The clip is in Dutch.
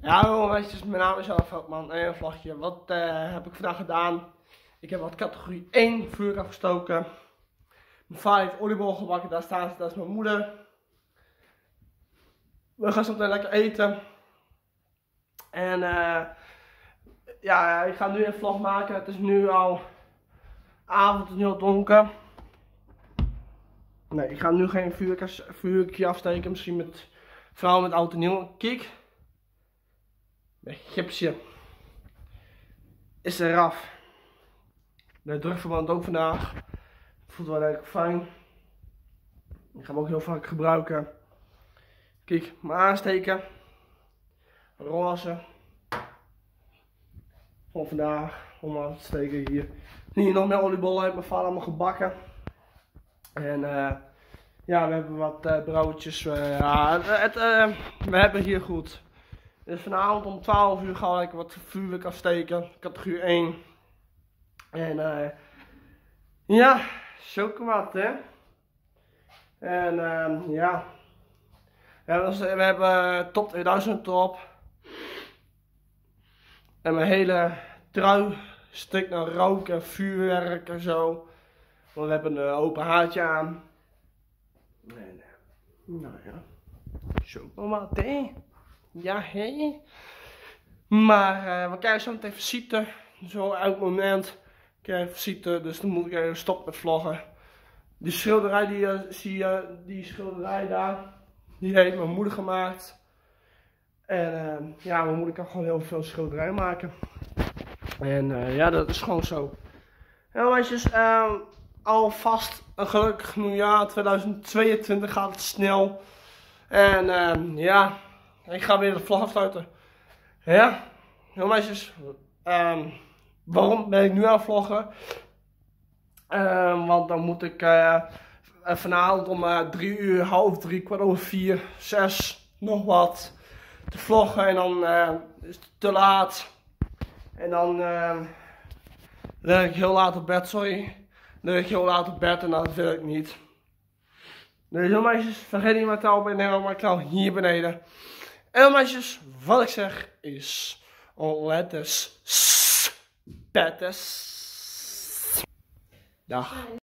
Ja, hallo meisjes, mijn naam is Jan Veldman en een vlogje. Wat heb ik vandaag gedaan? Ik heb wat categorie 1 vuur afgestoken. Mijn vader heeft oliebollen gebakken, daar staan ze, dat is mijn moeder. We gaan zo meteen lekker eten. En ja, ik ga nu een vlog maken. Het is nu al avond, het is nu al donker. Nee, ik ga nu geen vuurtje afsteken, misschien met vrouwen met oud en nieuw. Kijk. Mijn gipsje is eraf. De drukverband ook vandaag. Voelt wel lekker fijn. Ik ga hem ook heel vaak gebruiken. Kijk, me aansteken. Roze. Voor vandaag. Om aan te steken hier. Hier nog meer oliebollen. Heeft mijn vader allemaal gebakken. En ja, we hebben wat broodjes. We hebben hier goed. Dus vanavond om 12 uur ga ik wat vuurwerk afsteken. Categorie 1. En ja, zulke wat hè. En ja. We hebben top 2000 erop. En mijn hele trui stikt naar rook en vuurwerk en zo. Want we hebben een open haartje aan. En, nou ja, zulke wat hè. Ja, hé. Maar we krijgen zo meteen visite. Zo elk moment krijg ik visite. Dus dan moet ik even stoppen met vloggen. Die schilderij die zie je, die schilderij daar. Die heeft mijn moeder gemaakt. En ja, mijn moeder kan gewoon heel veel schilderij maken. En ja, dat is gewoon zo. En meisjes, alvast een gelukkig nieuwjaar. 2022 gaat het snel. En ja. Ik ga weer de vlog afsluiten. Ja, heel meisjes. Waarom ben ik nu aan het vloggen? Want dan moet ik vanavond om 3 uur, half 3, kwart over 4, 6, nog wat te vloggen. En dan is het te laat. En dan lig ik heel laat op bed, sorry. Dan lig ik heel laat op bed en dat wil ik niet. Dus heel meisjes, vergeet niet mijn touw beneden, maar touw hier beneden. En meisjes, wat ik zeg is, letters, pettes. Dag.